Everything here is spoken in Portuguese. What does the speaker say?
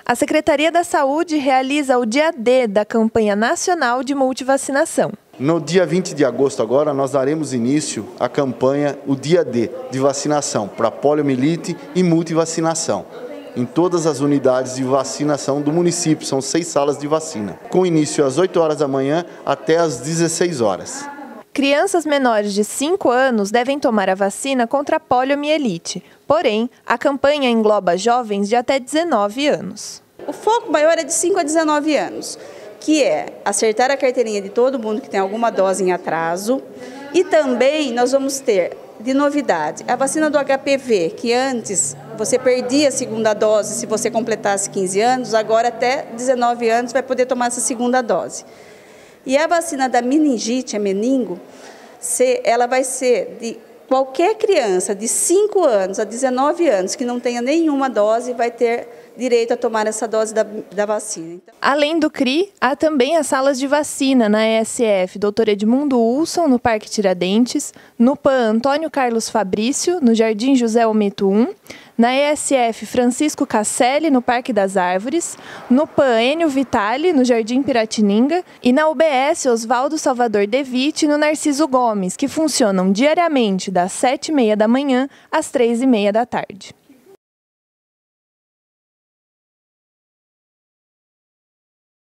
A Secretaria da Saúde realiza o dia D da campanha nacional de multivacinação. No dia 20 de agosto agora, nós daremos início à campanha, o dia D, de vacinação para poliomielite e multivacinação, em todas as unidades de vacinação do município, são 6 salas de vacina, com início às 8 horas da manhã até às 16 horas. Crianças menores de 5 anos devem tomar a vacina contra a poliomielite, porém, a campanha engloba jovens de até 19 anos. O foco maior é de 5 a 19 anos, que é acertar a carteirinha de todo mundo que tem alguma dose em atraso, e também nós vamos ter, de novidade, a vacina do HPV, que antes você perdia a segunda dose se você completasse 15 anos, agora até 19 anos vai poder tomar essa segunda dose. E a vacina da meningite, a meningo, ela vai ser de qualquer criança de 5 anos a 19 anos que não tenha nenhuma dose, vai ter direito a tomar essa dose da vacina. Então... Além do CRI, há também as salas de vacina na ESF Dr. Edmundo Ulson, no Parque Tiradentes, no PAN Antônio Carlos Fabrício, no Jardim José Ometo 1, na ESF Francisco Casselli, no Parque das Árvores, no PAN Enio Vitale, no Jardim Piratininga, e na UBS Oswaldo Salvador De Vitte, no Narciso Gomes, que funcionam diariamente das 7h30 da manhã às 3h30 da tarde.